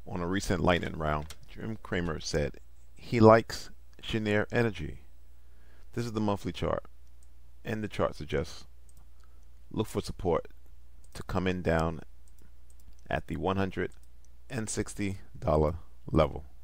On a recent lightning round, Jim Cramer said he likes Cheniere Energy. This is the monthly chart, and the chart suggests look for support to come in down at the $160 level.